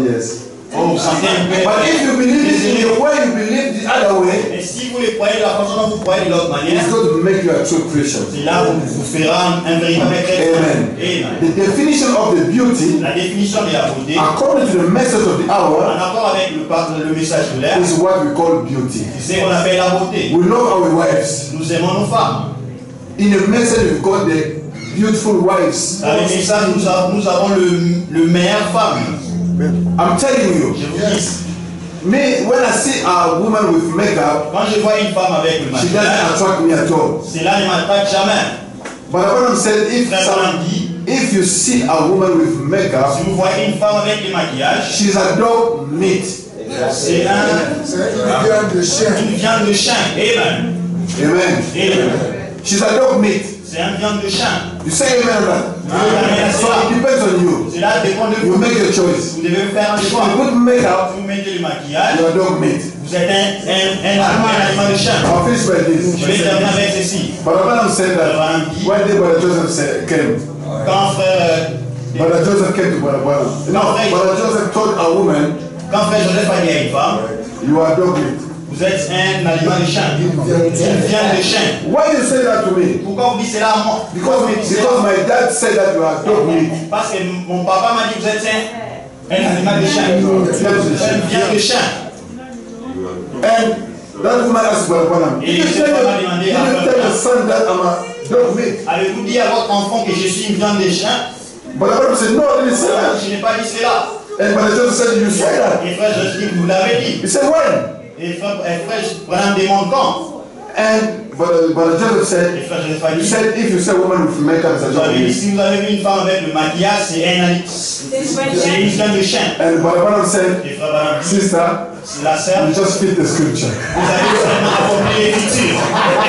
yes. Oh, vous sentez un peu. But if you believe it in the way you believe the other way, Et si vous le croyez de la façon dont vous croyez de l'autre manière, it's going to make you a true Christian. cela vous fera un véritable chrétien. Amen. Amen. The definition of the beauty, La définition de la beauté, according to the message of the en hour, accord avec le message de l'air, is what we call beauty. c'est ce qu'on appelle la beauté. We love our wives. Nous aimons nos femmes. In the message, we've got the beautiful wives. Dans le message, nous avons le meilleur femme. I'm telling you, Je vous dis, me when I see a woman with makeup, quand je vois une femme avec le she doesn't maquillage, attract me at all. cela ne m'attraque jamais. But Abraham said, Frère dit, if you see a woman with makeup, si vous voyez une femme avec le maquillage, she's a dog meat. c'est une viande de chien. Amen. Amen. Amen. She's a dog meat. C'est une viande de chien. You say amen on that. So it depends on you. Cela dépend de You vous. make your choice. Vous devez faire un If choix. you put makeup, Si vous mettez le maquillage, you're a dog meat. vous êtes un aliment de chien. I'll finish by Je vais this. terminer avec ceci. But Abraham said that one day Brother Joseph came. Quand frère Brother Joseph came to Brother Abraham. No, Brother Joseph told a woman, Joseph a dit à une femme, you are dog meat. vous êtes un aliment de chien, une viande de chien. Why you say that to me? Pourquoi vous dites cela à moi? Because my dad said that you are dog meat. Parce que mon papa m'a dit que vous êtes un aliment de chien, une viande de chien. And that woman asked Brother Abraham, did you tell your son that I'm a dog meat? Avez-vous dit à votre enfant que je suis une viande de chien? Brother Abraham said, no, I didn't say that. Je n'ai pas dit cela. And Brother Joseph said, you said that. Et frère, je dis que vous l'avez dit. He said, when? Et frère, Branham demande quand? And Brother Joseph Et said, frère, Joseph a he dit, said, if you say woman with makeup, it's a vous dog avez dit, meat. si vous avez vu une femme avec le maquillage, c'est une viande de chien. And Brother Abraham said, Et frère Branham dit, sister, la sœur, you just fit the scripture. vous avez seulement accompli l'écriture.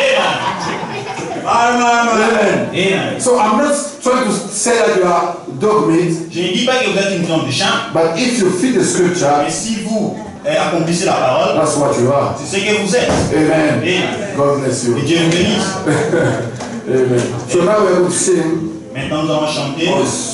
Amen. Amen. So I'm not trying to say that you are dog meat, Je ne dis pas que vous êtes une viande de chien, but if you fit the scripture, mais si vous accomplissez la parole, that's what you are. c'est ce que vous êtes. Amen. Amen. God bless you. Et Dieu vous bénisse. Amen. So now we're going to sing. Maintenant, nous allons chanter.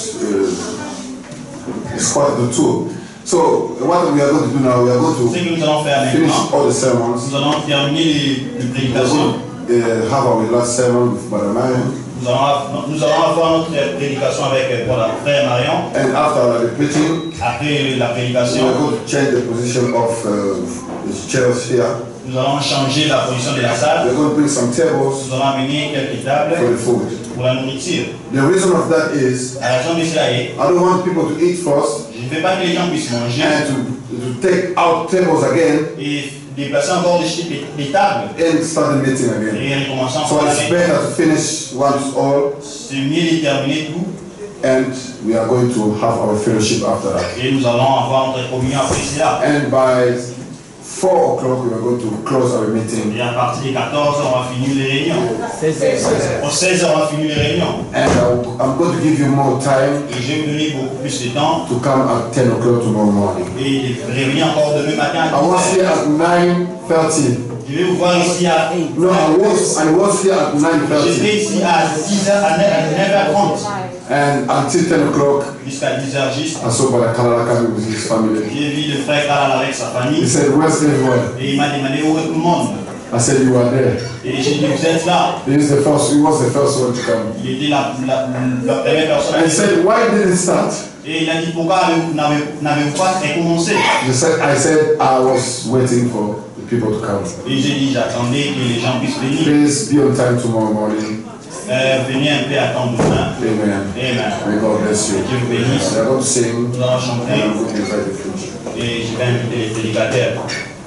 It's part of the tour. So what we are going to do now, we are going Ce to que nous allons faire finish maintenant, all the sermons. nous allons terminer les prédications. Have our last sermon with Brother Marion. Nous allons avoir notre prédication avec frère Marion. And after the preaching, Après la we prédication, are going to change the position of the chairs here. nous allons changer la position de la salle. We're going to bring some tables Nous allons amener quelques tables for the food. pour la nourriture. The reason of that is La raison de cela est, I don't want people to eat first je ne veux pas que les gens puissent manger and to take out tables again et déplacer encore des tables and start the meeting again. et recommencer So encore it's avec. better to finish once all, C'est mieux de terminer tout and we are going to have our fellowship after that. et nous allons avoir notre communion après cela. And by 4 o'clock we are going to close our meeting. Et à partir de 14h, on va finir les réunions. Au 16h, on va finir les réunions. And I'm going to give you more time Et je vais vous donner beaucoup plus de temps to come at 10 o'clock tomorrow morning. et de revenir encore demain matin à I was 10h. here at 9:30. Je vais vous voir ici à No, I was here at J'étais 9:30. ici à 10h, à 9h30 And until 10 o'clock, jusqu'à 10h juste. I saw Brother Kalala coming with his family. J'ai vu le frère Kalal avec sa He famille said, where's everyone? et il m'a demandé où est tout le monde. I said, you are there. Et j'ai dit, vous êtes là. He was the first one to come. Il était la première personne. I said, why did it start? Et il a dit, pourquoi n'avez-vous pas commencé? I said, I was waiting for the people to come. Et j'ai dit, j'attendais que les gens puissent venir. Please be on time tomorrow morning. Venez un peu attendre demain. Amen. Amen. May God bless you. Dieu vous bénisse. We are going to sing. Nous allons And chanter I'm going to invite the preacher. et je vais inviter les prédicateurs.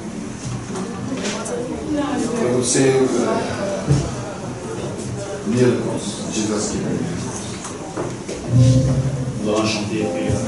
We will sing miracles. Jesus gave me. Nous allons chanter.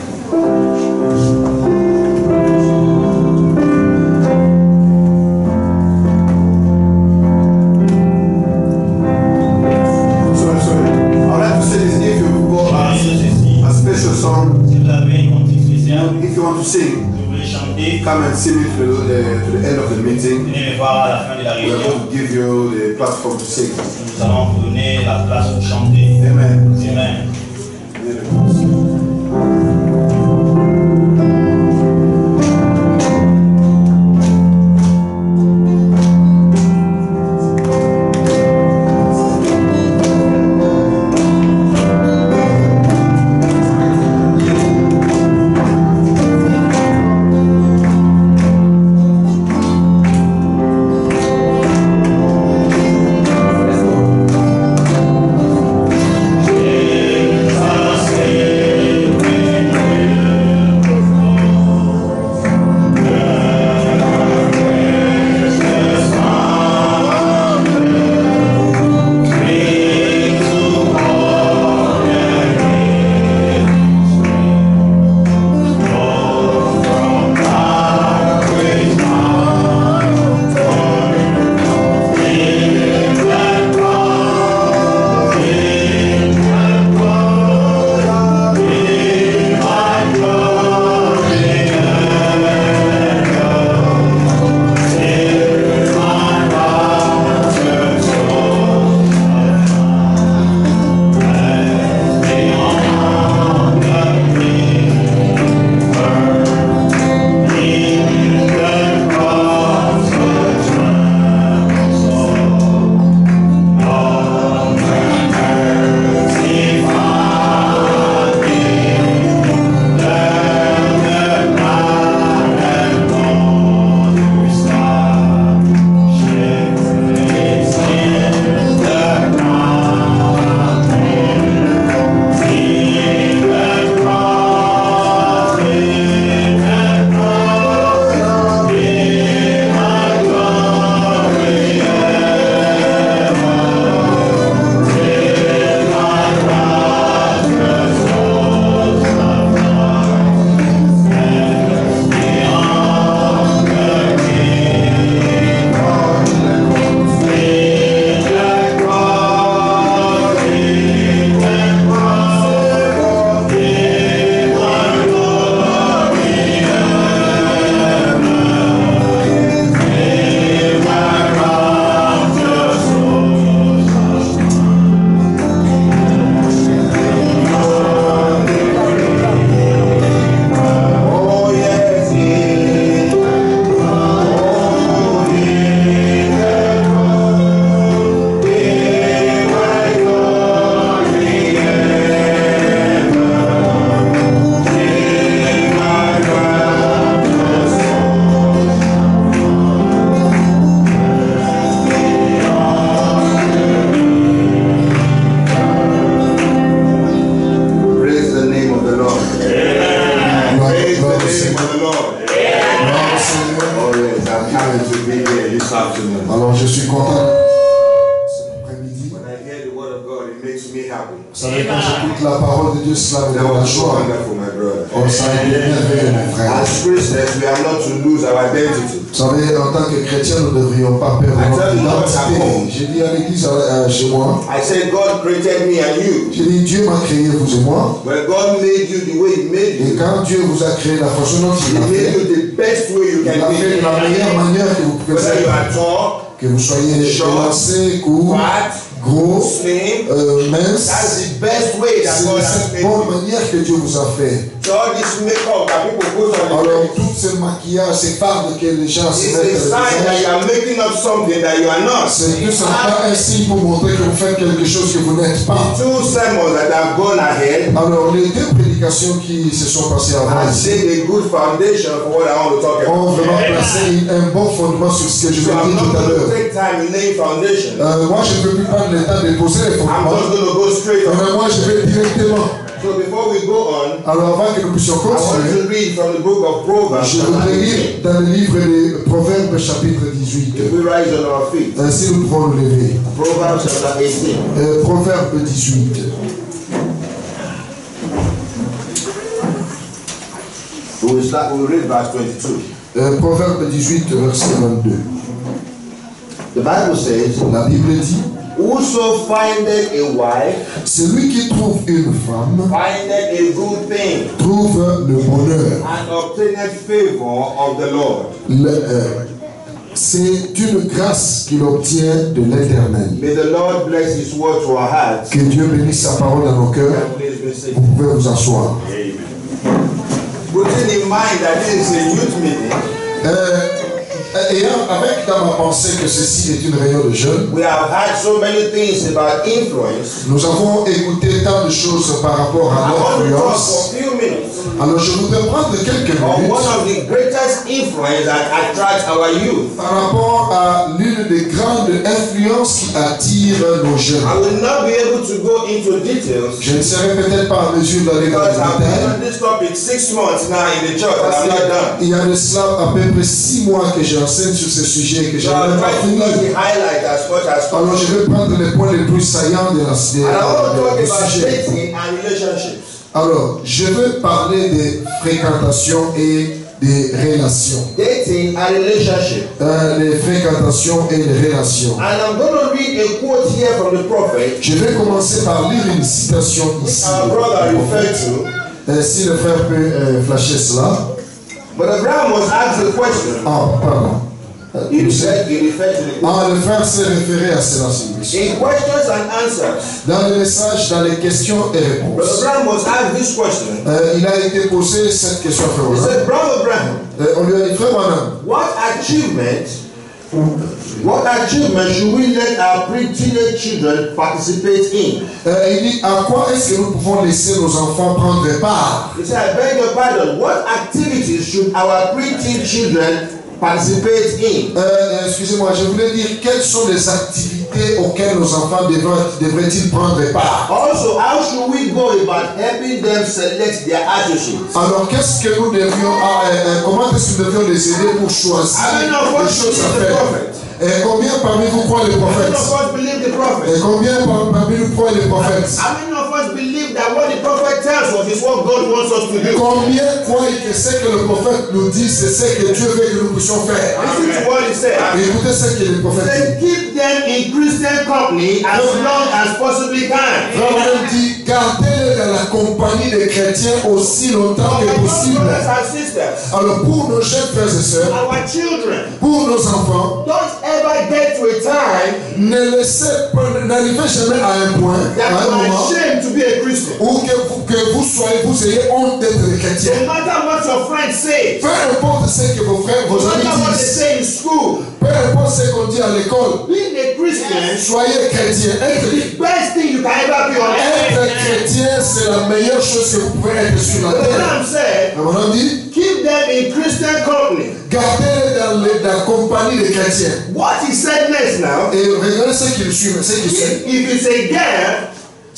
Sorry. I would like to say this. If you go a special song, Si vous avez une cantique spéciale, if you want to sing, si vous voulez chanter, come and sing it to the end of the meeting. venez me voir à la fin de la We are réunion. going to give you the platform to sing. Nous allons vous donner la place pour chanter. Amen. Amen. Miracles. Lord. Gloire au Seigneur. Oh yes, I'm happy to be here this afternoon. Alors je suis content cet après-midi. When I hear the word of God, it makes me happy. Vous savez, quand j'écoute la parole de Dieu, cela me That donne la was so joie. wonderful, my brother. Oh, ça a été merveilleux, mon frère. As Christians, we are not to lose our identity. Vous savez, en tant que chrétien, nous ne devrions pas perdre notre identité. J'ai dit à l'église chez moi, I said, God created me and you. j'ai dit, Dieu m'a créé, vous et moi. When God made you the way He made Et you, quand Dieu vous a créé la façon dont He il l'a made fait, you the best way you il can l'a fait de la meilleure be. manière que vous pouvez Whether you faire. are tall, Que vous soyez élancé, court, fat, gros, slim, mince. that's the best way that C'est God de has cette made bonne you. manière que Dieu vous a fait. So all this makeup that people put on the Alors, face, tout ce maquillage, ces fardes que les gens se it's mettent a sign dans le that you visage, are making up something that you are not. c'est tout simplement un signe pour montrer que vous faites quelque chose que vous n'êtes pas. Two sermons that have gone ahead Alors, les deux prédications qui se sont passées avant have ici laid a good foundation for what I want to talk ont about. vraiment placé un bon fondement sur ce que je So vais I'm dire not tout à going to l'heure. take time in laying foundation. Moi, je ne peux plus prendre le temps de poser les I'm fondements. just going to go straight on. Mais moi, je vais directement. So before we go on, Alors, avant que nous puissions I want continuer, to read from the book of Proverbs. je voudrais lire dans le livre des Proverbes, chapitre 18. If we rise on our feet. Si nous pouvons nous lever. Proverbs chapter 18. Proverbe 18. We will read verse 22. Proverbe 18, verset 22. The Bible says, La Bible dit, whoso findeth a wife celui qui trouve une femme findeth a good thing trouve le bonheur. and obtaineth favor of the Lord. C'est une grâce qu'il obtient de l'Éternel. May the Lord bless His word to our hearts. Que Dieu bénisse sa parole dans nos cœurs. And please be seated. Vous pouvez vous asseoir. Putting in mind that this is a youth meeting, Ayant avec dans ma pensée que ceci est une réunion de jeunes, we have had so many things about influence. nous avons écouté tant de choses par rapport à I want to talk l'influence. for a few minutes Alors je voudrais prendre quelques on one minutes of the greatest influence that attracts our youth. par rapport à l'une des grandes influences qui attirent nos jeunes. I will not be able to go into details Je ne serai peut-être pas en mesure d'aller dans les because I've been détails. on this topic 6 months now in the church and Parce I'm not done. qu'il y a de cela à peu près 6 mois que j'enseigne sur ce sujet et que je So n'ai I'll pas try to fini. touch the highlight as much as Alors je possible. vais prendre les points les plus saillants de And I want to talk du about sujet. dating and relationships. Alors, je veux parler des fréquentations et des relations. Dating and relationship. Les fréquentations et les relations. And I'm going to read a quote here from the prophet. Je vais commencer par lire une citation ici. Our brother referred to. Si le frère peut flasher cela. But Abraham was asked a question. Ah, pardon. He referred to the Ah, le frère s'est référé à cela, s'il vous plaît. in questions and answers. Dans le message, dans les questions et Brother réponses. Abraham was asked this question. Il a été posé cette question, frère He Branham. said, Brother Abraham, On lui a dit, frère Branham, what achievement should we let our pre-teenage children participate in? il dit, à quoi est-ce que nous pouvons laisser nos enfants prendre part? He said, I beg your pardon, what activities should our pre-teen children participate in? Excusez-moi, je voulais dire, quelles sont les activités auxquelles nos enfants devraient-ils prendre part? Also, how should we go about helping them select their associates? Alors, qu'est-ce que nous devions, comment est-ce que nous devions les aider pour choisir les choses à faire? Et combien parmi vous croient les How many prophètes? of us believe the prophet? Et combien parmi nous croient les prophètes? How many of us believe that what the prophet tells us is what God wants us to do? Combien croient que ce que le prophète nous dit, c'est ce que Dieu veut que nous puissions faire? Listen to what he said. Et écoutez ce que le prophète dit. Say, keep them in Christian company as long as possibly can. Frère dit, gardez-les dans la compagnie des chrétiens aussi longtemps que possible. Brothers and sisters, Alors pour nos jeunes frères et sœurs, our children, pour nos enfants, don't ever get to a time n'arrivez jamais à un point, that à un you are moment, ashamed to be a Christian. où vous ayez honte d'être des chrétiens. No matter what your friends say, Peu importe ce que vos frères, no vos amis matter what they disent, say in school, peu importe ce qu'on dit à l'école, being a Christian soyez chrétiens. is the best thing you can ever be on Être earth. chrétien, c'est la meilleure chose que vous pouvez être sur la The terre. Lamb said, On dit, keep them in Christian company. gardez-les dans la compagnie des chrétiens. What he said next now, Et regardez ce qui suit. Ce qui suit. if it's a girl,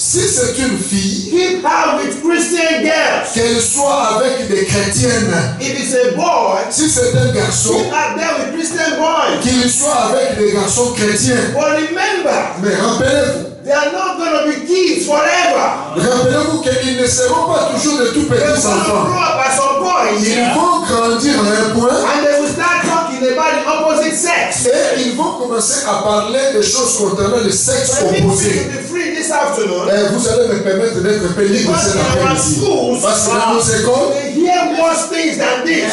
Si c'est une fille, keep her with Christian girls. qu'elle soit avec des chrétiennes. If it's a boy, Si c'est un garçon, keep her there with Christian boys. qu'il soit avec des garçons chrétiens. But remember, Mais rappelez-vous, they are not going to be kids forever. rappelez-vous qu'ils ne seront pas toujours de tout They're petits going to enfants. grow up as some boys. Ils vont grandir à un point And they will start talking about the opposite sex. et ils vont commencer à parler des choses concernant le sexe So I think we opposé. should be free this afternoon. Vous allez me permettre d'être un peu libre cet après-midi. Parce que dans nos écoles, They hear worse things than this.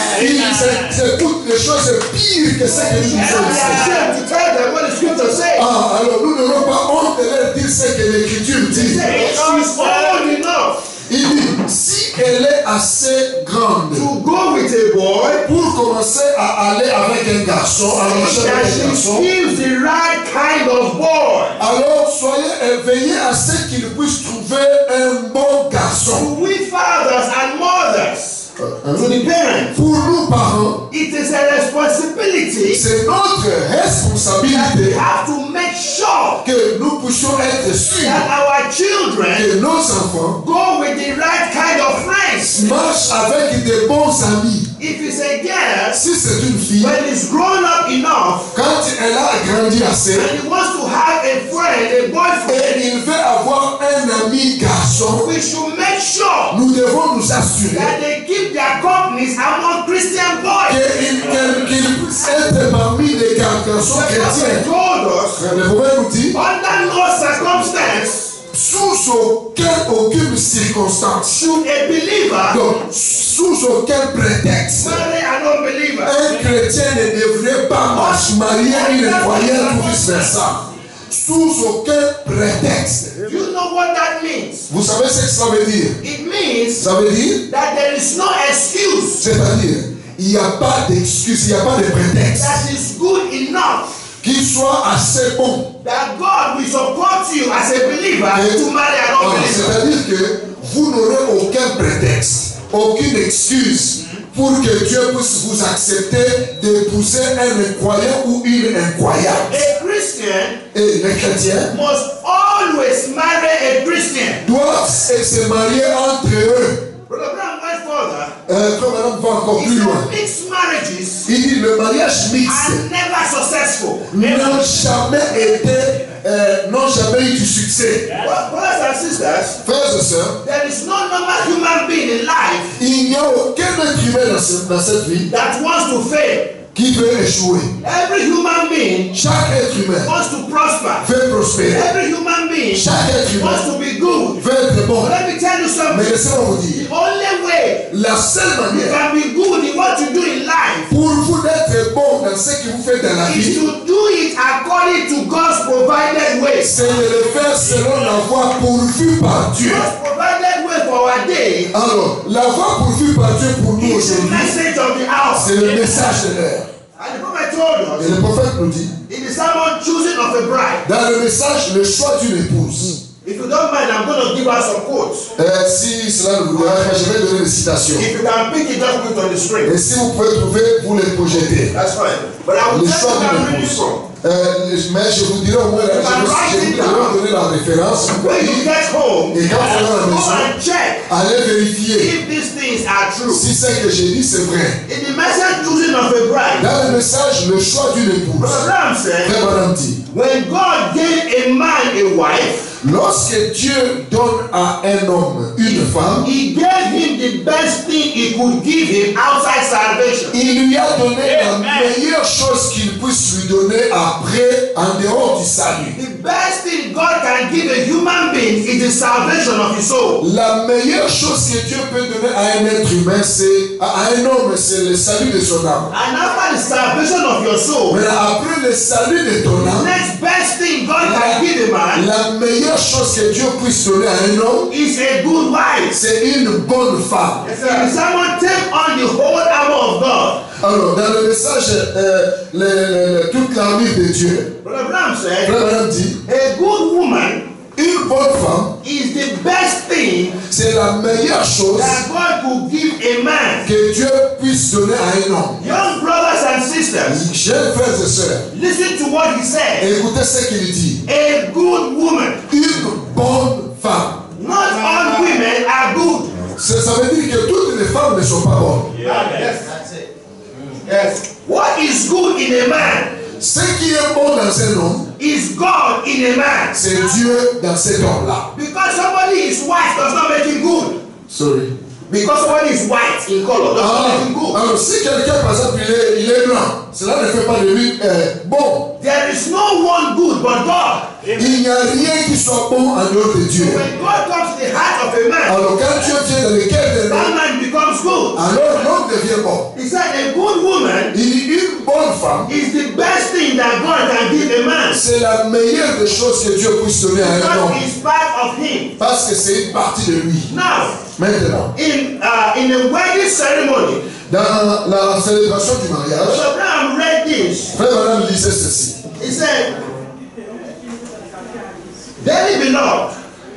ils écoutent des choses pires que ce que nous And disons they are ici. ashamed to tell them what the scripture says. Ah, alors nous n'aurons pas honte de leur dire ce que l'Écriture dit. She's old enough Il dit, si elle est assez grande to go with a boy, pour commencer à aller avec un garçon, à marcher that avec un she garçon, gives the right kind of boy. alors veillez à ce qu'il puisse trouver un bon garçon. To we fathers and mothers, to the parents, Pour nous parents, it is a responsibility c'est notre that responsabilité we have to make sure que nous puissions être sûrs that our children que nos enfants go with the right kind of friends. marchent avec des bons amis. If it's a girl, Si c'est une fille, when it's grown up enough quand elle a grandi assez and he wants to have a friend, a boyfriend, et il veut avoir un ami garçon, we should make sure nous devons nous assurer that they keep their companies among Christian boys. qu'il puisse être parmi les garçons The prophet chrétiens. told us, Le prophète nous dit, under no circumstance sous aucune circonstance, should a believer donc sous aucun prétexte, marry an unbeliever. un chrétien ne devrait pas marier une croyante ou vice-versa. Sous aucun prétexte. Do you know what that means? Vous savez ce que ça veut dire? It means Ça veut dire, that there is no excuse c'est-à-dire, il n'y a pas d'excuse, il n'y a pas de prétexte that is good enough qui soit assez bon. that God will support you as a believer to marry an unbeliever. C'est-à-dire que vous n'aurez aucun prétexte, aucune excuse pour que Dieu puisse vous accepter d'épouser un incroyant ou une incroyable. A Christian Et les chrétiens must always marry a Christian. doivent se marier entre eux. Brother Brown went further. Comme madame va encore He plus loin. said mixed marriages Il dit le mariage mixte are never successful. n'ont jamais eu du succès. Brothers and sisters, Frères et sœurs, there is no normal human being in life il n'y a aucun être humain dans cette vie that wants to fail. qui veut échouer. Every human being Chaque être humain wants to prosper. veut prospérer. Every human being Chaque être humain wants to be good. veut être bon. But let me tell you Mais something. laissez-moi vous dire, The only way la seule you manière can be good in what you do in life pour vous d'être bon dans ce que vous faites dans la is vie, to do it according to God's provided way. c'est de le faire selon la voie pourvue par Dieu. God's provided way for our day Alors, la voie pourvue par Dieu pour nous is the aujourd'hui, message of the hour. c'est le message de l'heure. And the prophet told Et us le prophète nous dit, in the sermon choosing of a bride. dans le message, le choix d'une épouse. If you don't mind, I'm going to give us some quotes. Si cela ne vous dérange pas, je vais donner des citations. If you can pick it up, put it on the screen. Et si vous pouvez trouver, vous les projetez. That's fine. But I will Le tell choix you where I'm d'une reading épouse. from. Mais je vous dirai au moins, je vais vous donner la référence. When you get home, Et quand vous allez à la go maison, and check allez vérifier if these things are true. si ce que j'ai dit c'est vrai. In the message choosing of a bride, Dans le message, le choix d'une épouse. Brother Ram said, Frère Madame dit, when God gave a man a wife, lorsque Dieu donne à un homme une femme, He gave him the best thing He could give him outside salvation. il lui a donné la meilleure chose qu'il puisse lui donner après, en dehors du salut. The best thing God can give a human being is the salvation of his soul. La meilleure chose que Dieu peut donner à un être humain, c'est à un homme, c'est le salut de son âme. And after the salvation of your soul, Mais après le salut de ton the âme, next best thing God can give a man la meilleure chose que Dieu puisse donner à un homme, is a good wife. c'est une bonne femme. If someone take on the whole armor of God, Alors, dans le message, toute l'armure de Dieu, Brother Bram said, Frère Madame dit, a good woman une bonne femme, is the best thing c'est la meilleure chose that God could give a man. que Dieu puisse donner à un homme. Young brothers and sisters, Chers frères et sœurs, listen to what he said. écoutez ce qu'il dit. A good woman Une bonne femme. Not all women are good. Ça veut dire que toutes les femmes ne sont pas bonnes. Yes. What is good in a man Ce qui est bon dans un homme, is God in a man. c'est Dieu dans cet homme-là. Because somebody is white does not make him good. Sorry. Because somebody is white in color does not make him good. Alors, si quelqu'un, par exemple, il est blanc, cela ne fait pas de lui bon. There is no one good but God. Il n'y a rien qui soit bon en dehors de Dieu. When God comes to the heart of a man, Alors, quand Dieu vient dans le cœur de that l'homme, man becomes good. alors l'homme devient bon. He said a good woman Une bonne femme, is the best thing that God can give a man. c'est la meilleure des choses que Dieu puisse donner à un Because homme. it's part of him. Parce que c'est une partie de lui. Now, Maintenant, in a wedding ceremony, dans la célébration du mariage, Abraham read this. Frère Branham disait ceci. He said, dearly beloved,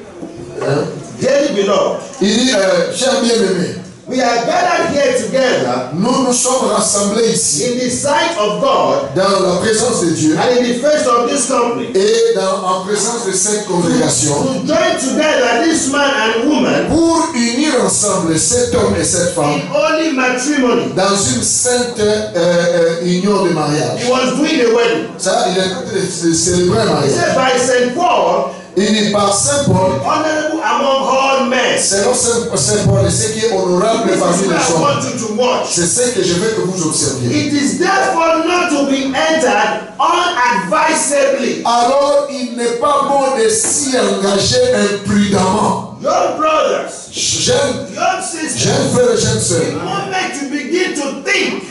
dearly beloved, Il dit, cher bien-aimé, we are gathered here together nous nous sommes rassemblés ici, in the sight of God dans la présence de Dieu and in the face of this company et en présence de cette congrégation, to join together this man and woman pour unir ensemble cet homme et cette femme in holy matrimony. dans une sainte union de mariage. He was doing a wedding. Ça, il est en train de célébrer un He mariage. said, by St. Paul, Il dit par Saint Paul, honorable among all men. selon Saint Paul, ce qui est honorable This is parmi what les I hommes, want you to watch. c'est ce que je veux que vous observiez. It is therefore not to be entered unadvisedly. Alors, il n'est pas bon de s'y engager imprudemment. Young brothers, Jeunes young sisters, frères et jeunes the sœurs, moment you begin to think,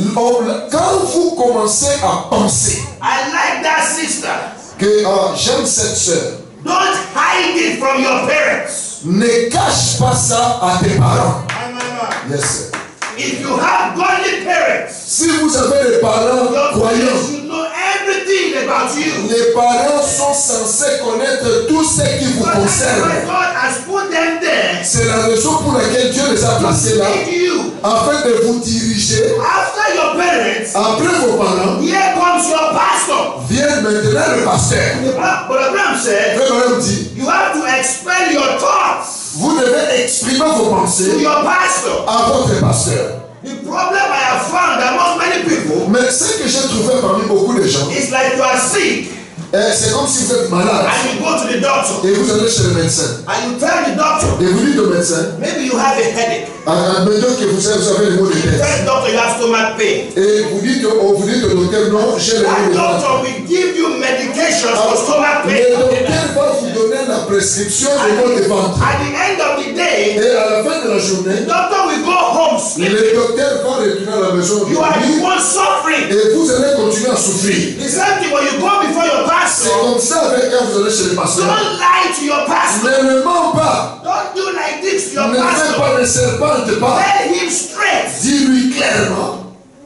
quand vous commencez à penser I like that sister, que j'aime cette sœur, don't hide it from your parents. ne cache pas ça à tes parents. Yes, sir. If you have godly parents, Si vous avez des parents your parents croyants, should know everything about you. les parents sont censés connaître tout ce qui vous But that's why concerne. God has put them there C'est la raison pour laquelle Dieu les a placés là, to lead you. afin de vous diriger. After your parents, Après vos parents, here comes your pastor. vient maintenant le pasteur. But Abraham said, Frère Branham dit, you have to expel your thoughts vous devez exprimer vos to pensées your pastor. à votre pasteur. The problem I have found among many people Mais ce que j'ai trouvé parmi beaucoup de gens, is like you are sick c'est comme si vous êtes malade and you go to the doctor et vous allez chez le médecin. and you tell the doctor, Et vous dites au médecin, maybe you have a headache. admettons que vous avez le mot de You tête. tell the doctor you have stomach pain. Et vous dites au docteur, non, j'ai le mot That de tête. doctor will give you medication for stomach Le pain. docteur va vous donner la prescription de mot de ventre. At the end of the day, Et à la fin de la journée, the doctor will go home sleeping. le docteur va retourner à la maison You are the dormir one suffering. et vous allez continuer à souffrir. The same thing when you go before your C'est pastor. comme ça avec quand vous allez chez le pasteur. Don't lie to your pastor. Ne mens pas. Don't do like this to your Ne fais pastor. pas de serpente pas. Tell him straight. Dis-lui clairement.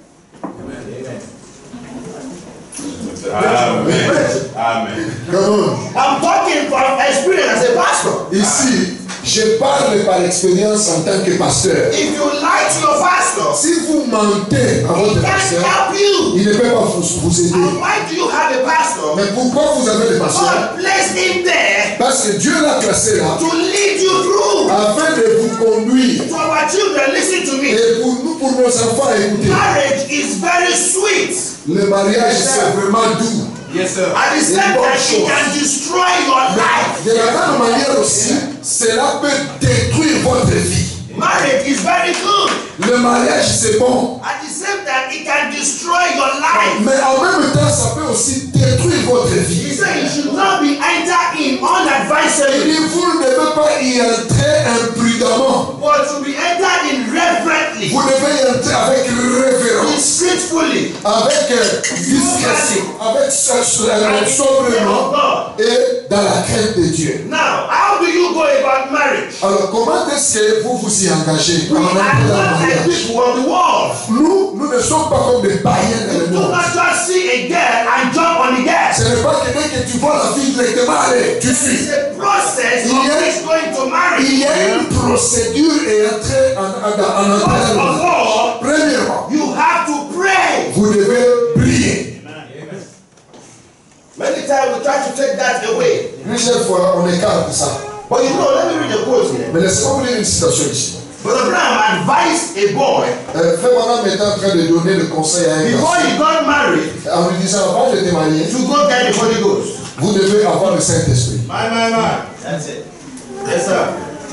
Amen. Amen. Come on. I'm talking from experience as a pastor. Ici, je parle par expérience en tant que pasteur. If you lie to your pastor, Si vous mentez à he votre can't pasteur, help you. il ne peut pas vous aider. And why do you have a pastor? Mais pourquoi vous avez des pasteurs? God placed him there Parce que Dieu l'a placé là to lead you through. afin de vous conduire. To our children, listen to me. Et pour nous, pour nos enfants, écoutez. Marriage is very sweet. Le mariage, c'est vraiment doux. Yes, sir. At the same bonne time, it chose. can destroy your life. De la même manière aussi, cela peut détruire votre vie. Marriage is very good. Le mariage, c'est bon. At the same time, it can destroy your life. Mais en même temps, ça peut aussi détruire votre He vie. said you should not be entered in Il unadvisedly, dit, vous ne devez pas y entrer imprudemment. but to be entered in reverently, Vous devez y entrer avec révérence, respectfully, avec discrétion, avec and in the fear sobrement of God. et dans la crainte de Dieu. Now, how do you go about marriage? Alors, comment est-ce que vous vous y engagez We pendant are le not like mariage? people of the world. Nous ne sommes pas comme des païens dans le Do monde. not just see a girl and jump on the girl. Ce n'est pas que dès que tu vois la fille directement, allez, tu It's suis. a process of Yeah. which going to Il marry. y a une procédure et entrer en First of entrée. all, Premièrement, you have to pray. vous devez prier. Many times we try to take that away. Plusieurs fois, on écarte ça. But you know, let me read a quote here. Mais laissez-moi vous lire une citation ici. Brother Abraham advised a boy Frère Branham est en train de donner le conseil à un before garçon. he got married En lui disant, avant de te marier, to go get the Holy Ghost. vous devez avoir le Saint-Esprit. My. That's it. Yes, sir.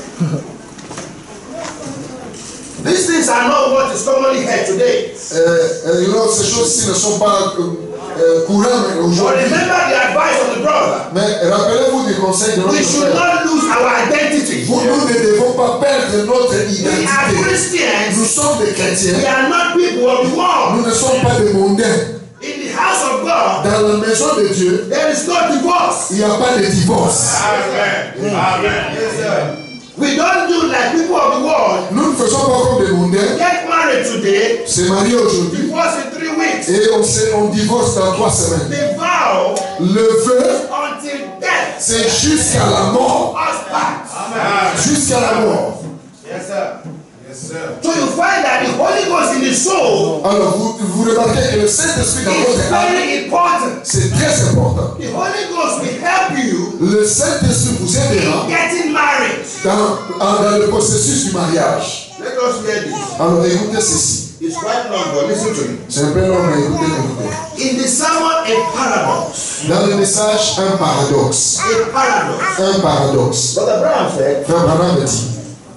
These things are not what is commonly heard today. Ces choses-ci ne sont pas courantes But aujourd'hui. remember the advice of the brother. Mais rappelez-vous du conseil de notre We should frère. not lose our identity. Nous ne devons pas perdre notre We are identité. Nous Christians. sommes des chrétiens. We are not people of the world. Nous ne sommes pas des mondains. In the house of God, Dans la maison de Dieu, there is no divorce. il n'y a pas de divorce. Amen. Amen. Yes, sir. We don't do like people of the world. Nous ne faisons pas comme des mondains. Get married today, Se marier aujourd'hui divorce in 3 weeks. et on divorce dans 3 semaines. The vow Le vœu, until death. c'est jusqu'à la mort. Husband. Jusqu'à la mort. Yes, sir. Yes, sir. So you find that the Holy Ghost in the soul Alors vous remarquez que le Saint-Esprit dans is votre âme, very important. c'est très important. The Holy Ghost will help you Le Saint-Esprit vous aidera in getting married. dans le processus du mariage. Let us hear this. Alors écoutez ceci. It's quite long, but listen to me. C'est un peu long, mais écoutez. In the sermon, a paradox. Dans le message, un paradoxe. A paradox. Un paradoxe. Brother Abraham said, Frère Branham dit,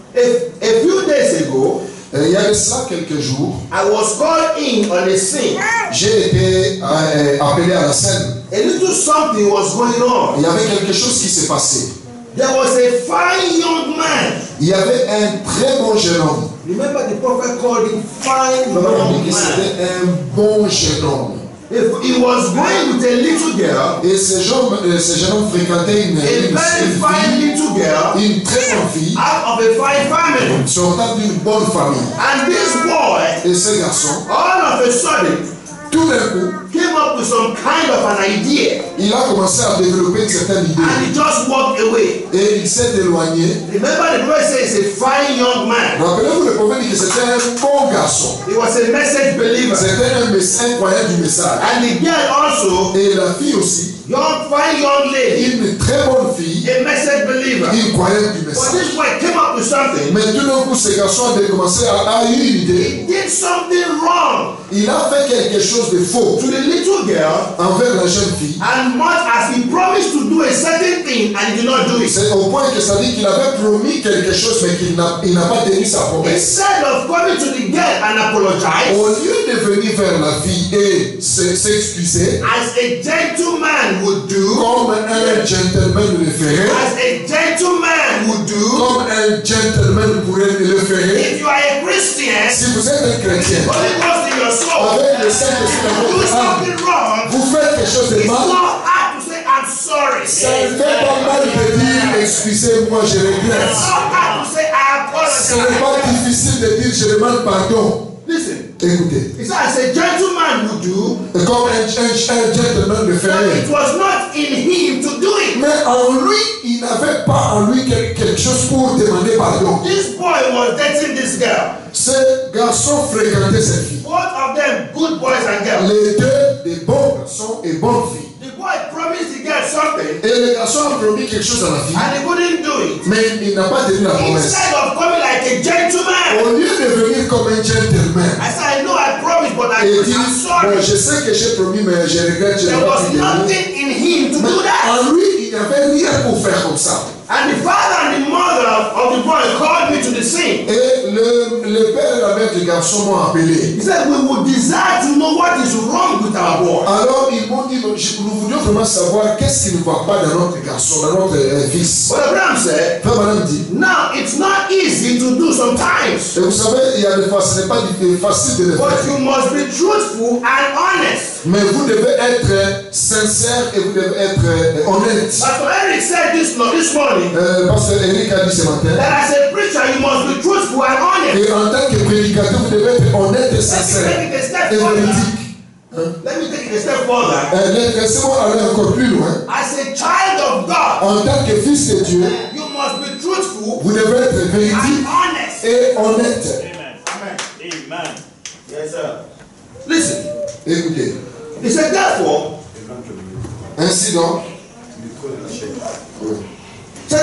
a few days ago, il y a de cela quelques jours, I was called in on a scene. j'ai été appelé à la scène. A little something was going on. Il y avait quelque chose qui s'est passé. There was a fine young man. Il y avait un très bon jeune homme. Remember the prophet called him fine On a young dit que man. c'était un bon jeune homme. If he was going with a little girl, Et ce jeune homme fréquentait a very fine little girl, une très bonne fille, out of a fine family. sortant d'une bonne famille. And this boy, Et ce garçon, all of a sudden, tout d'un coup, came up with some kind of an idea. il a commencé à développer une certaine idée. And he just walked away. Et il s'est éloigné. Remember the prophet says he's a fine young man. Rappelez-vous, le prophète dit que c'était un bon garçon. He was a message believer. C'était un croyant du message. And the girl also, Et la fille aussi, fine young lady, une très bonne fille, a message believer. une croyante du But message. this boy came up with something. Mais tout d'un coup, ce garçon a commencé à eu une idée. He did something wrong Il a fait quelque chose de faux to the little girl, envers la jeune fille. and much as he promised to do a certain thing and he did not do it. C'est au point que ça dit qu'il avait promis quelque chose, mais qu'il n'a pas tenu sa promesse. Instead of coming to the girl and apologize, Au lieu de venir vers la fille et s'excuser, as a gentleman would do, comme un gentleman le ferait, as a gentleman would do, comme un gentleman pourrait le faire, if you are a Christian, si vous êtes un chrétien, Holy Ghost in your soul, avec le Saint-Esprit dans do votre âme, something wrong, vous faites quelque chose de it's mal, not hard to say I'm sorry. ça ne fait pas mal de dire excusez-moi, je regrette. It's not hard to say I Ce n'est apologize. pas difficile de dire je demande pardon. Listen, Écoutez, it's as a gentleman would do, comme un gentleman le but ferait. it was not in him to do it. Mais en lui, il n'avait pas en lui quelque chose pour demander pardon. This boy was dating this girl. Ce garçon fréquentait cette fille. Both of them good boys and girls. Les deux, des bons garçons et bonnes filles. The boy promised the girl something Et le garçon a promis quelque chose à la fille, and he couldn't do it. mais il n'a pas tenu la promesse. Instead of coming like a gentleman, Au lieu de venir comme un gentleman I said, I know I promised, but et dire, I'm sorry. bon, je sais que j'ai promis, mais je regrette, je There n'ai pas was pu tenir. nothing in him to Mais do that. en lui, il n'y avait rien pour faire comme ça. And the father and the mother of the boy called me to the scene. Et le père et la mère du garçon m'ont appelé. He said, we would desire to know what is wrong with our boy. Alors ils m'ont dit, nous voulions vraiment savoir qu'est-ce qui ne va pas dans notre garçon, dans notre fils. But Abraham said, Frère Madame dit, now it's not easy to do sometimes, et vous savez, il y a des fois, ce n'est pas facile de le but faire. you must be truthful and honest. Mais vous devez être sincère et vous devez être honnête. Pastor Eric said this morning Pasteur Eric a dit ce matin. that as a preacher you must be truthful and honest. Et en tant que prédicateur, vous devez être honnête et sincère Let me take it a step et further. véridique. Let me take it a step further. Laissez-moi aller encore plus loin. As a child of God, En tant que fils de Dieu, you must be truthful vous devez être and véridique honest. et honnête. Amen. Amen. Yes, sir. Listen. Écoutez, He said, therefore, ainsi donc, said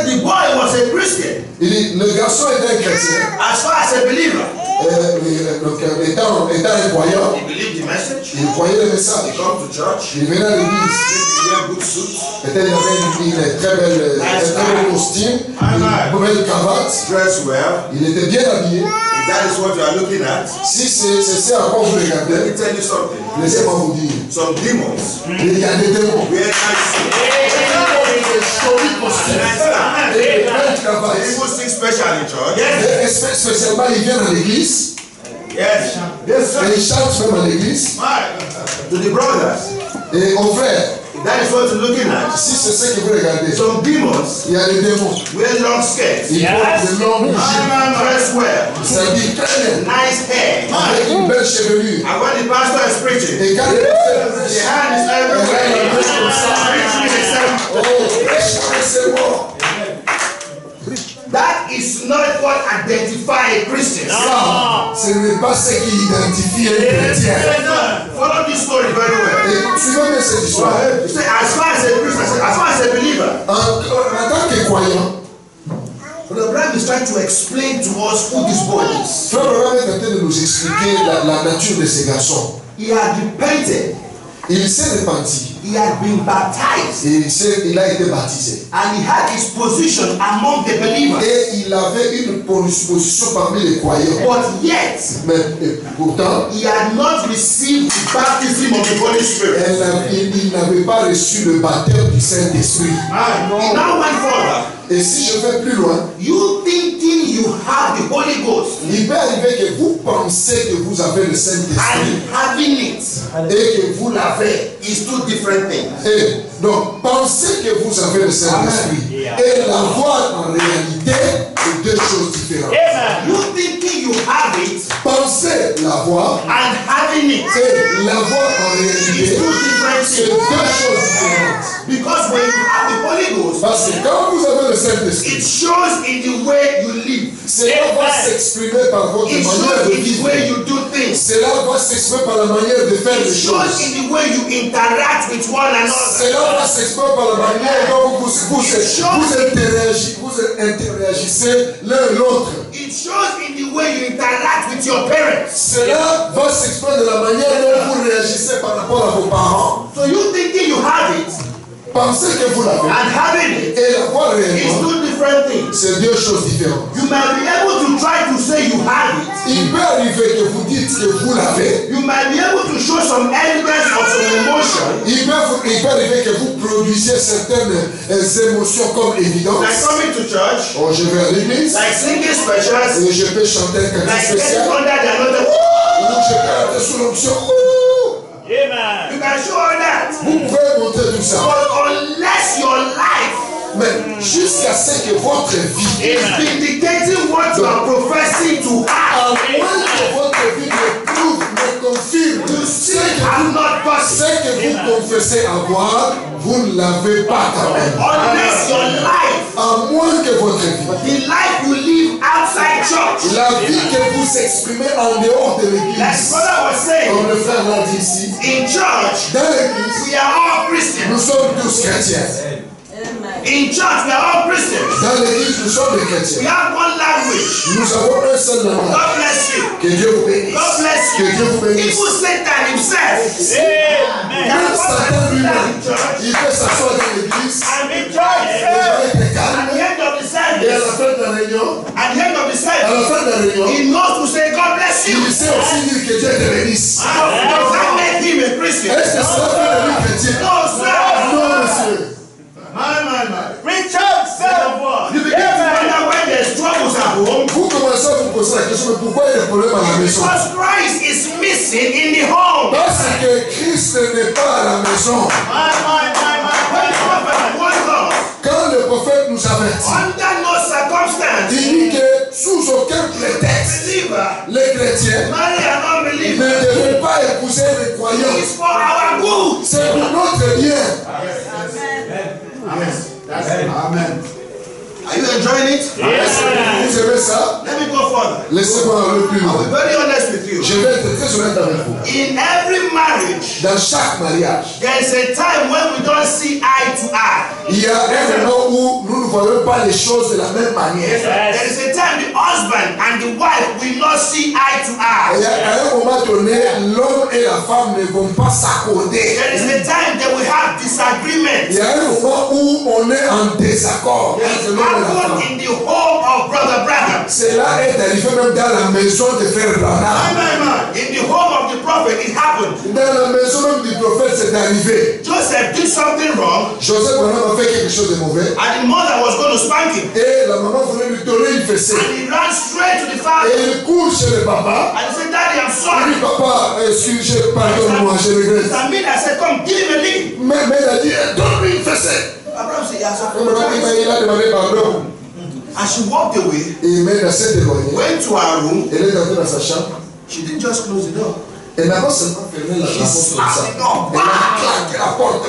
said the boy was a Christian. Il dit, le garçon était un chrétien. As far as a believer. Étant un croyant, He believed the message. il croyait le message. He come to church. Il venait à l'église. He wear good suits. Peut-être il avait un très bel costume, une belle cravate. Dress well. Il était bien habillé. If that is what you are looking at, Si c'est ça à quoi vous let me regardez, tell you something. laissez-moi vous dire. Some demons Il y a des démons. wear nice Des jolis costumes. Et des belles cravates. People sing special in church. Et spécialement, ils viennent à l'église. Yes. Et ils chantent même à l'église. To the brothers. Et aux frères, If that is what you're looking at, si c'est ce que vous regardez, some demons il y a des démons. wear long skirts. Ils portent de longues jupes. Dress well. C'est-à-dire très bien. Nice hair. Avec une belle chevelure. And when the pastor is preaching, Et quand the hand is everywhere. il Preaching himself. oh, c'est bon. That is not what identify a Christian. Ce n'est pas ce qui identifie un chrétien. Follow this story very well. Et suivez bien cette histoire. You say, as far as a Christian, as far as a believer, En tant que croyant, Brother Branham is trying to explain to us who this boy is. Frère Branham est en train de nous expliquer la nature de ces garçons. He had repented. Il s'est repenti. He had been baptized. Et il a été baptisé. And he had his position among the believers. Et il avait une position parmi les croyants. But yet, Mais pourtant, he had not received the baptism of the Holy Spirit. il n'avait pas reçu le baptême du Saint-Esprit. He now went further. Et si je vais plus loin, You thinking you have the Holy Ghost il peut arriver que vous pensez que vous avez le Saint-Esprit and having it et que vous l'avez. is two different things. Et donc, pensez que vous avez le Saint-Esprit et l'avoir en réalité est deux choses différentes. You thinking you have it Pensez l'avoir and having it et l'avoir en is réalité, two different c'est things. deux choses différentes. Because when you have the Holy Ghost, Parce que quand vous avez le Saint-Esprit, it shows in the way you live. cela va s'exprimer par votre It manière shows de in the vivre. way you do things. Cela va s'exprimer par la manière de faire It les shows choses. in the way you interact with one another. Cela va s'exprimer par la manière dont vous interagissez l'un l'autre. It shows in the way you interact with your parents. Cela va s'exprimer de la manière dont vous réagissez par rapport à vos parents. So you thinking you have it Pensez que vous l'avez and having it et l'avoir is réellement, two different things. c'est deux choses différentes. You might be able to try to say you have it. Il peut arriver que vous dites que vous l'avez. You might be able to show some evidence of some emotion. Il peut arriver que vous produisiez certaines émotions comme évidentes. Like coming to church, Oh, je vais à l'église like singing specials, et je peux chanter un cantique like getting spécial. under the anointing. Ou je peux être sous l'onction. You can show all that. Vous pouvez montrer tout ça. But unless your life Mais jusqu'à ce que votre vie, is vindicating what you are professing to à have, moins que votre vie ne prouve, ne confirme you ce still have not ce passed. que vous confessez avoir, vous ne l'avez pas quand même. Unless your life, À moins que votre vie, the life you live outside church, la vie que vous exprimez en dehors de like l'église, brother was saying, comme le frère l'a dit ici, in church, dans l'église, we are all nous Christians. sommes tous chrétiens. In church, we are all Christians. Dans l'église, nous sommes des We chrétiens. have one language. Nous avons un seul langage. God bless you. Que Dieu vous bénisse. God bless Que you. Dieu vous bénisse. Even Satan himself Même Satan lui-même, il peut s'asseoir dans l'église, and be il joyful. va être At calme, the end of the et à la service, fin de la réunion, at the end of the à la service, fin de la réunion, he knows to say, God bless you. il sait aussi dire que Dieu te bénisse. Does that make him a Christian? Est-ce que cela fait de lui chrétien? No, sir. Non, monsieur. You begin to wonder why there's troubles at home. Vous commencez à vous poser la question, mais pourquoi il y a des problèmes à la maison? Because Christ is missing in the home. Parce que Christ n'est pas à la maison. When the prophet warned us, Quand le prophète nous avertit, under no circumstance, il dit que sous aucun prétexte, believer, les chrétiens marry an ne unbeliever. devaient pas épouser les croyants. It's for our good. C'est pour notre bien. Amen. Are you enjoying it? Vous aimez ça? Let me go further. Laissez-moi aller plus I'll loin. be very honest with you. Je vais être très honnête avec vous. In every every marriage, dans chaque mariage, there is a time when we don't see eye to eye. il y a un moment où nous ne voyons pas les choses de la même manière. There is a time the husband and the wife will not see eye to eye. Et à un moment donné, l'homme et la femme ne vont pas s'accorder. There is a time they will have disagreement. Il y a un moment où on est en désaccord. It happened in the home of Brother Branham. Cela est arrivé même dans la maison de Frère Branham. In the home of the prophet, it happened. Dans la maison même du prophète, c'est arrivé. Joseph did something wrong. Joseph Branham a fait quelque chose de mauvais. And the mother was going to spank him. Et la maman voulait lui donner une fessée. And he ran straight to the Et father. il court chez le papa. And he said, Daddy, I'm Il sorry. dit, papa, excusez, pardonne-moi, je regrette. Samina said, come, give him a lick. Mais il a dit, donne-lui une fessée. Abraham said, yes, Il a demandé pardon. and she walked away, Et il s'est éloigné. went to her room. Elle est entrée dans sa chambre. She didn't just close the door. Elle n'a pas seulement fermé la porte comme ça. Elle a claqué la porte.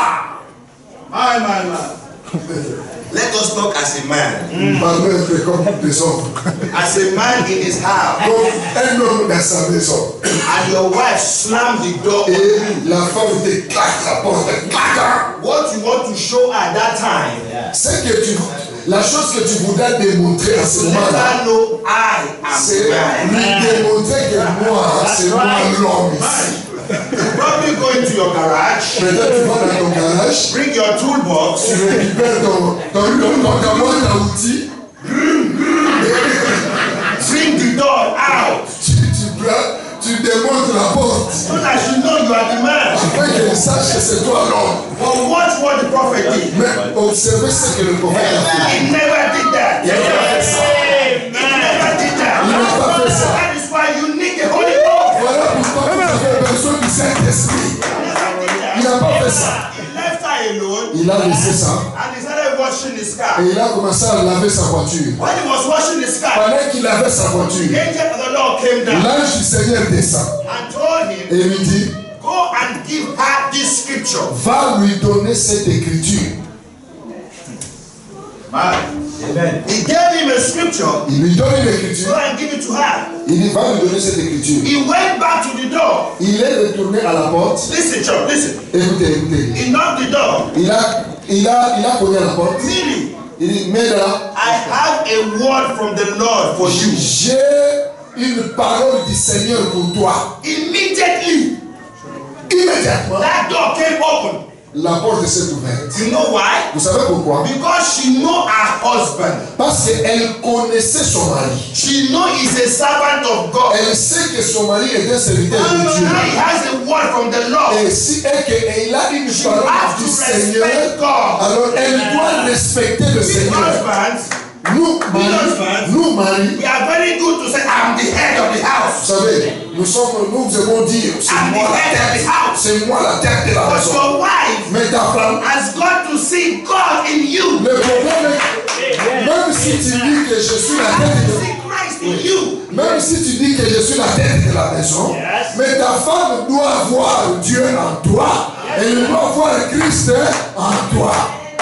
Let us talk as a man. Parlez un peu comme des hommes. As a man in his house. Comme un homme dans sa maison. And your wife slammed the door. Et la femme te claque la porte. Claque. What you want to show at that time. C'est que la chose que tu voudrais démontrer à ce Let moment-là, her know I c'est am lui man. démontrer que moi, c'est moi l'homme ici. Probably go into your garage. Peut-être tu vas dans ton garage, Bring your toolbox. tu récupères ta boîte à outils, Bring the door out. tu démontes la porte. So that you know you are the man. Afin qu'elle sache que c'est toi l'homme. But watch what the prophet did. Mais observez ce que le prophète a fait. He never did that. Il n'a pas fait ça. He never did that. Il n'a pas fait ça. That is why you need the Holy Ghost. Voilà pourquoi vous avez besoin du Saint-Esprit. Il n'a pas fait ça. He left her alone. Il a laissé ça. And he started washing his car. Et il a commencé à laver sa voiture. When he was washing his car, Pendant qu'il lavait sa the voiture, angel of the Lord came down l'ange du Seigneur descend and told him, et lui dit, go and give her this scripture. va lui donner cette écriture. Amen. He gave him a scripture. Il lui donne une Go écriture. and give it to her. Il dit, va lui donner cette écriture. He went back to the door. Il est retourné à la porte. Listen, church, listen. Écoutez. He knocked the door. Il a cogné à la porte. Really, Il dit, mais là, I have a word from the Lord for you. j'ai une parole du Seigneur pour toi. Immediately, Immédiatement, that door came open. la porte s'est ouverte. You know why? Vous savez pourquoi? Because she know her husband. Parce qu'elle connaissait son mari. She know he's a servant of God. Elle sait que son mari est un serviteur de Now he Dieu. has a word from the Lord. Et si elle a une She parole has du to Seigneur, respect God. alors elle doit respecter le Big Seigneur. husbands, Nous, maris, we are very good to say, I'm the head of the vous house. savez, nous aimons dire, c'est I'm the moi la head of the tête, house. c'est moi la tête de la But maison. your wife Mais ta femme, has got to see God in you. le problème est, même si tu dis que je suis la tête To de see Christ in you. même si tu dis que je suis la tête de la maison, mais ta femme doit voir Dieu en toi. Elle doit voir Christ en toi.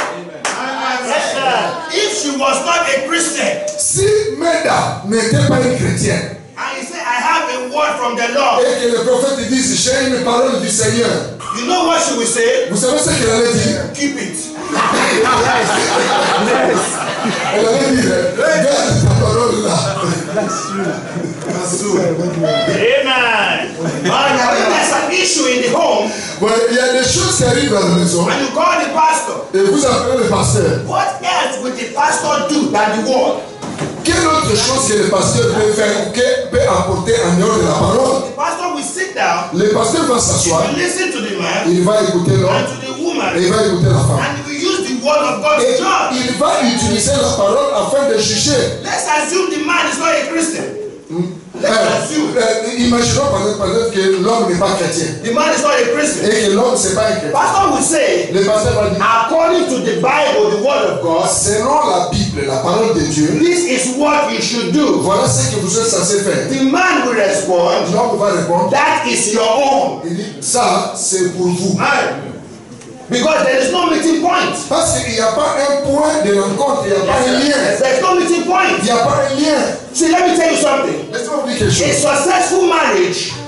If she was not a Christian, Si Meda n'était pas une chrétienne, and he said, I have a word from the Lord, et que le prophète dise, j'ai une parole du Seigneur, you know what she will say? vous savez ce qu'elle allait dire? Keep it. Elle allait dire, regarde ta parole là. Amen. When there's an issue in the home, Bon, il y a des choses qui arrivent dans la maison, and you call the pastor, et vous appelez le pasteur. what else will the pastor do than the word? Quelle autre chose que le pasteur peut faire, peut apporter en dehors de la parole? The pastor will sit down, Le pasteur va s'asseoir, will listen to the man il va écouter l'homme, and to the et woman, il va écouter la femme. and he will use the word of God to Et judge. il va utiliser la parole afin de juger. Let's assume the man is not a Christian. Imaginons peut-être que l'homme n'est pas chrétien The man is not a Christian. et que l'homme c'est pas un chrétien. Pastor will say, Le pasteur va dire, according to the Bible, the word of God, selon la Bible, la parole de Dieu, this is what you should do. voilà ce que vous êtes censé faire. The man will respond, L'homme va répondre, that is your own. il dit, ça c'est pour vous. Because there is no meeting point. Parce qu'il n'y a pas un point de rencontre, il n'y a pas un lien. There is no meeting point. Il n'y a pas un lien. See, let me tell you something. Laissez-moi vous dire quelque A chose. successful marriage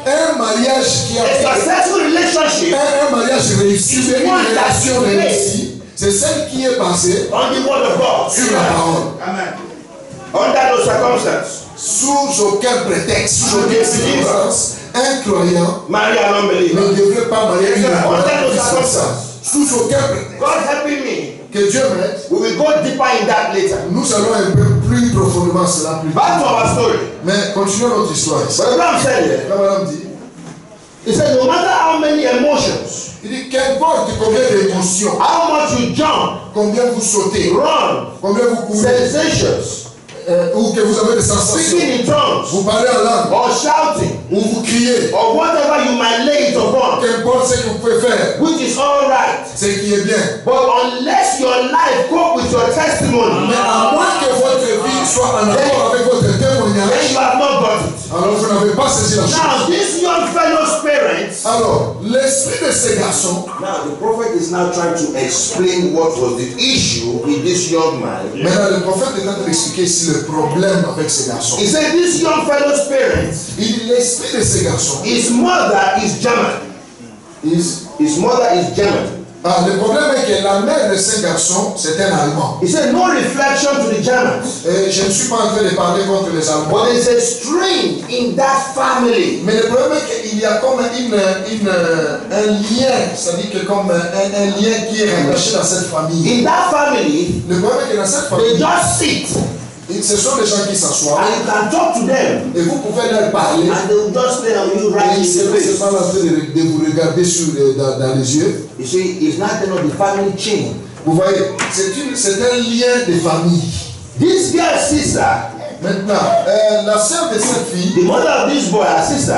Un mariage qui a A successful relationship un mariage réussi, is une one that relation is réussie, c'est celle qui est basée on the word of God. sur la parole. Amen. Under those circumstances, Sous aucun prétexte, sous aucune circonstance, un croyant marry an unbeliever. ne devrait pas marier une Under Sous aucun prétexte. God helping me. Que Dieu m'aide. We will go deeper in that later. Nous allons un peu plus profondément cela plus Back to tard. our story. Mais continuons notre histoire. But the Bible said here, La madame dit, he said, no matter how many emotions, il dit qu'importe combien d'émotions, how much you jump, combien vous sautez, run, combien vous courez, sensations, ou que vous avez des sensations, speaking in tongues, vous parlez en langue, or shouting, ou vous criez, or whatever you might lay it upon, qu'importe ce que vous pouvez faire, which is all right. ce qui est bien. But unless your life cope with your testimony, Mais à moins que votre vie soit en accord avec votre then témoignage, you have not got it. alors vous n'avez pas saisi la chose. Now, this young fellow's parents, Alors, l'esprit de ces garçons, now the prophet is now trying to explain what was the issue with this young man. maintenant le prophète est en train d'expliquer ici le problème avec ces garçons. He said this young fellow's parents, Il dit l'esprit de ces garçons, his mother is German. His mother is German. le problème est que la mère de ces garçons, c'est un Allemand. He said no reflection to the Germans. Et je ne suis pas en train de parler contre les Allemands. But there's a strain in that family. Mais le problème est qu'il y a comme un lien, c'est-à-dire que comme un lien qui est rattaché dans cette famille. In that family, Le problème est que dans cette they famille, just sit ce sont des gens qui s'assoient and you can talk to them et vous pouvez leur parler. and they will just stay on you right Et in ils the ne face. sont pas en train de vous regarder dans les yeux. You see, it's not the family chain. Vous voyez, c'est un lien de famille. This girl's sister, Maintenant, la sœur de cette fille, the mother of this boy, her sister,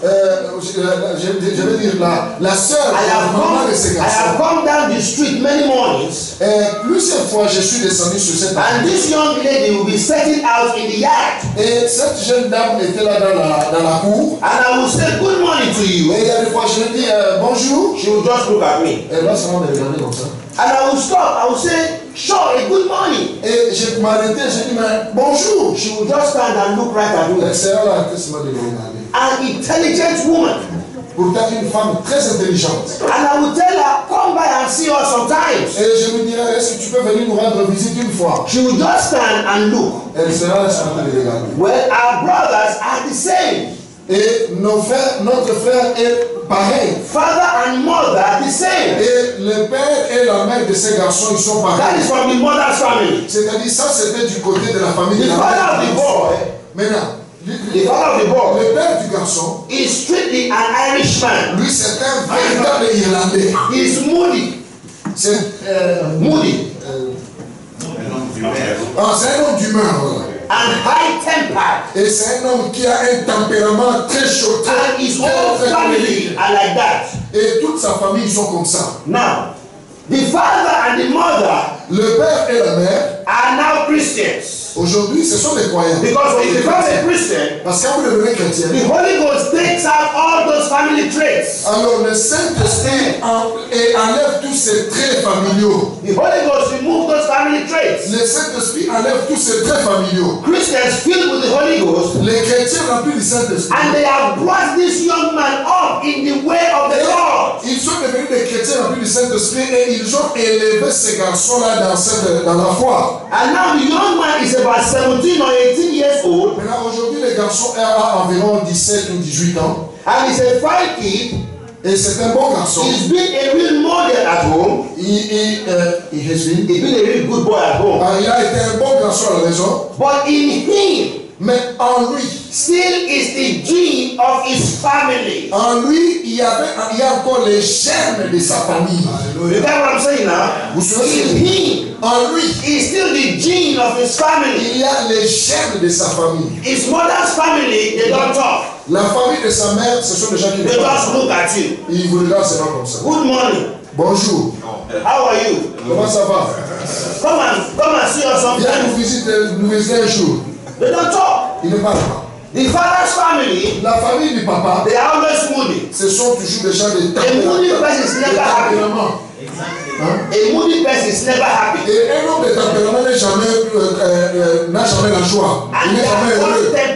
je veux dire la sœur, la maman de ces I have garçons. come down the street many mornings, Plusieurs fois, je suis descendu sur cette and this young lady will be setting out in the yard, et cette jeune dame était là dans la cour. and I will say good morning to you. Et il y a des fois, je lui dis bonjour. She will just look at me, Elle va seulement me regarder comme ça. and I will stop. I will say, sure, a good morning. Et je m'arrêtais, je dis bonjour. She will just stand and look right at me. C'est là que c'est moi de me regarder. An intelligent woman, Pourtant, une femme très intelligente. and I will tell her, come by and see us sometimes. Et je lui dirais, est-ce que tu peux venir nous rendre visite une fois? She will just stand and look. Elle sera là en train de regarder. Well, our brothers are the same. Et notre frère est pareil. Father and mother are the same. Et le père et la mère de ces garçons, ils sont That pareils. is from the mother's family. C'est-à-dire, ça c'était du côté de la famille The de la father of the mère. boy, Maintenant, the father of the boy, le père du garçon, is strictly an Irishman. lui c'est un véritable Irlandais. He is moody. C'est Moody c'est un homme d'humeur. Voilà. and high-tempered. Et c'est un homme qui a un tempérament très chaud. And his whole family are like that. Et toute sa famille, ils sont comme ça. Now, the father and the mother Le père et la mère, are now Christians. aujourd'hui, ce sont des croyants. Because when you become a Christian, Parce que quand vous devenez chrétien, the Holy Ghost takes out all those family traits. alors le Saint-Esprit enlève tous ces traits familiaux. The Holy Ghost removes those family traits. Le Saint-Esprit enlève tous ces traits familiaux. Christians filled with the Holy Ghost, Les chrétiens remplis du Saint-Esprit, and they have brought this young man up in the way of the Lord. ils sont devenus des chrétiens remplis du Saint-Esprit et ils ont élevé ces garçons-là dans la foi. And now the young man is about 17 or 18 years old, Maintenant, aujourd'hui, les garçons ont environ 17 ou 18 ans. and he's a fine kid. Et c'est un bon garçon. He's been a real model at home. Il has been. He's been a real good boy at home. Il a été un bon garçon à la maison. But in him, Mais en lui, still is the gene of his family. en lui, il y a encore les germes de sa famille. You get what I'm saying now? Vous savez, In him en lui, is still the gene of his family. il y a les germes de sa famille. His mother's family, they don't talk. La famille de sa mère, ce sont des gens qui They ne parlent just pas. look at you. Ils vous regardent seulement comme ça. Good morning. Bonjour. How are you? Comment ça va? Come and see us Viens sometime. nous visiter un jour. They don't talk. Ils ne parlent pas. The father's family, La famille du papa, they are always moody. ce sont toujours des gens de A moody person is never happy. tempérament. Hein? A moody person is never happy. Et un homme de tempérament n'a jamais la joie. And Il n'est they jamais are heureux. hot-tempered.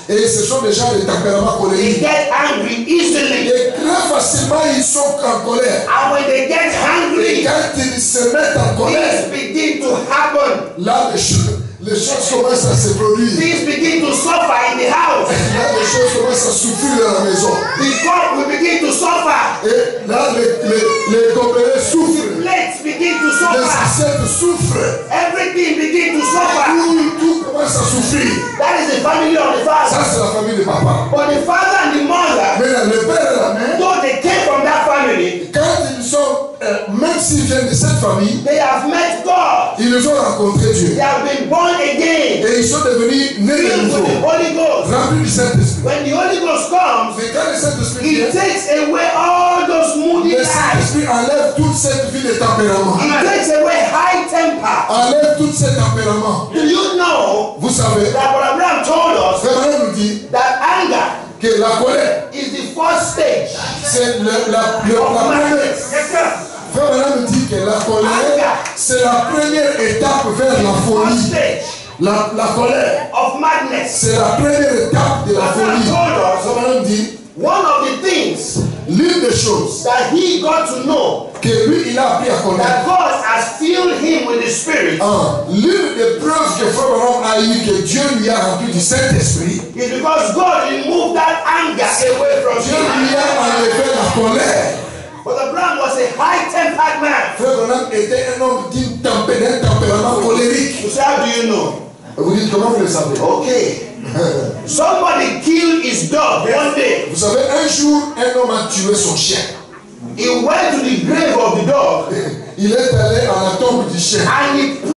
Et ce sont des gens de tempérament They colérique. get angry easily. Et très facilement, ils sont en colère. And when they get Et angry, quand ils se mettent en colère, things begin to happen. là, les choses commencent à se produire. Things begin to suffer in the house. Là, les choses commencent à souffrir dans la maison. Because we begin to suffer. Et là, les coopérés souffrent. Plates begin to Les suffer. assiettes souffrent. Everything begin to suffer. Tout commence à souffrir. That is the family of the Ça, father. c'est la famille de papa. But the father and the mother, Mais là, le père et la mère, though they came from that family, quand ils sont, même s'ils viennent de cette famille, they have met God. ils ont rencontré Dieu. They have been born again. Et ils sont devenus nés de Filled with the nouveau, Holy Ghost. remplis du Saint-Esprit. When the Holy Ghost comes, Mais quand le Saint-Esprit it vient, takes away all those moody le lives. Saint-Esprit enlève toute cette vie de tempérament. It takes away high temper. Enlève tous ces tempéraments. Do you know Vous savez, that Brother Abraham told us Frère Branham nous dit that anger que la colère, is the first stage c'est la of première. madness? Yes, sir. Frère Branham nous dit que la colère, c'est la première étape vers la First folie. stage La colère, of madness. c'est la première étape de la folie. Frère Branham dit, One of the things l'une des choses that he got to know, que lui, il a appris à connaître, that God has filled him with the Spirit, l'une des preuves que Frère Branham a eu que Dieu lui a rempli du Saint-Esprit, is because God removed that anger away from Dieu him. lui a enlevé la colère. But Abraham was a high-tempered man. Frère Branham était un homme d'un tempérament colérique. You say, how do you know? Vous dites comment vous le savez? Okay. Somebody killed his dog one day. Vous savez, un jour, un homme a tué son chien. He went to the grave of the dog Il est allé à la tombe du chien. and he